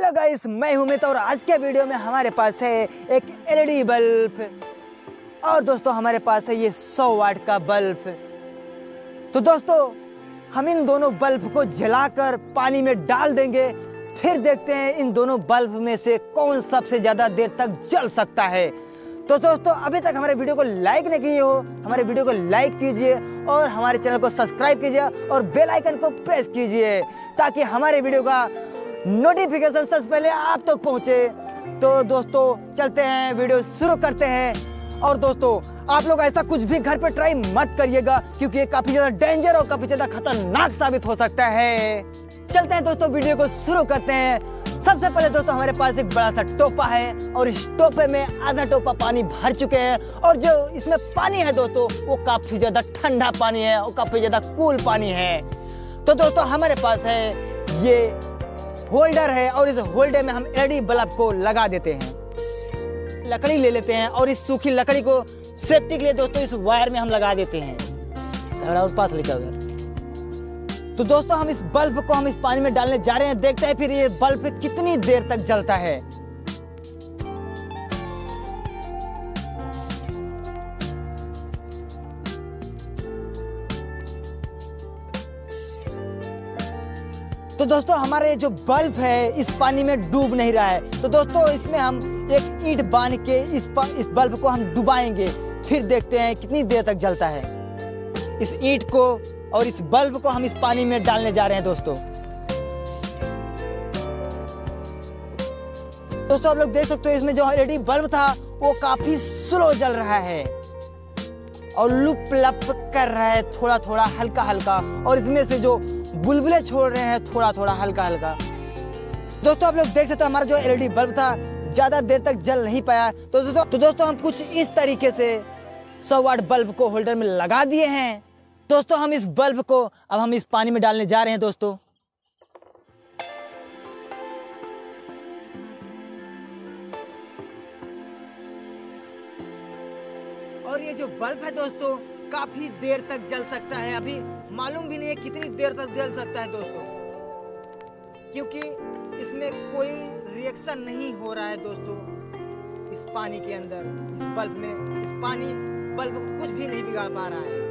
Hello guys, मैं हूं मित और आज के वीडियो में हमारे पास है एक एलईडी बल्ब और दोस्तों हमारे पास है ये 100 वाट का बल्ब। तो दोस्तों हम इन दोनों बल्ब को जलाकर पानी में डाल देंगे, फिर देखते हैं इन दोनों बल्ब में से कौन सबसे ज़्यादा देर तक जल सकता है। तो दोस्तों अभी तक हमारे वीडियो को लाइक नहीं किए हो, हमारे वीडियो को लाइक कीजिए और हमारे चैनल को सब्सक्राइब कीजिए और बेल आइकन को प्रेस कीजिए ताकि हमारे वीडियो का नोटिफिकेशन सबसे पहले आप तक पहुंचे। तो दोस्तों चलते हैं, वीडियो शुरू करते हैं। और दोस्तों आप लोग ऐसा कुछ भी घर पर ट्राई मत करिएगा क्योंकि ये काफ़ी ज़्यादा डेंजर और काफ़ी ज़्यादा खतरनाक साबित हो सकता है। चलते हैं दोस्तों, वीडियो को शुरू करते हैं। सबसे पहले दोस्तों हमारे पास एक बड़ा सा टोपा है और इस टोपे में आधा टोपा पानी भर चुके हैं और जो इसमें पानी है दोस्तों वो काफ़ी ज़्यादा ठंडा पानी है और काफ़ी ज़्यादा कूल पानी है। तो दोस्तों हमारे पास है ये होल्डर है और इस होल्डर में हम एलईडी बल्ब को लगा देते हैं। लकड़ी ले लेते हैं और इस सूखी लकड़ी को सेफ्टी के लिए दोस्तों इस वायर में हम लगा देते हैं। और पास लेकर उधर। तो दोस्तों हम इस बल्ब को हम इस पानी में डालने जा रहे हैं, देखते हैं फिर ये बल्ब कितनी देर तक जलता है। तो दोस्तों हमारे जो बल्ब है इस पानी में डूब नहीं रहा है। तो दोस्तों इसमें हम एक ईंट बांध के इस बल्ब को हम डुबाएंगे, फिर देखते हैं कितनी देर तक जलता है। इस ईंट को और इस बल्ब को हम इस पानी में डालने जा रहे हैं दोस्तों। दोस्तों आप लोग देख सकते हो इसमें जो एलईडी बल्ब था वो काफी स्लो जल रहा है और लुप लप कर रहा है, थोड़ा थोड़ा हल्का हल्का, और इसमें से जो बुलबुले छोड़ रहे हैं थोड़ा थोड़ा हल्का हल्का। दोस्तों आप लोग देख सकते हो हमारा जो एलईडी बल्ब था ज्यादा देर तक जल नहीं पाया। तो दोस्तों हम कुछ इस तरीके से 100 वाट बल्ब को होल्डर में लगा दिए हैं। दोस्तों हम इस बल्ब को अब हम इस पानी में डालने जा रहे हैं दोस्तों। और ये जो बल्ब है दोस्तों काफी देर तक जल सकता है, अभी मालूम भी नहीं है कितनी देर तक जल सकता है दोस्तों, क्योंकि इसमें कोई रिएक्शन नहीं हो रहा है दोस्तों। इस पानी के अंदर इस बल्ब में इस पानी बल्ब को कुछ भी नहीं बिगाड़ पा रहा है।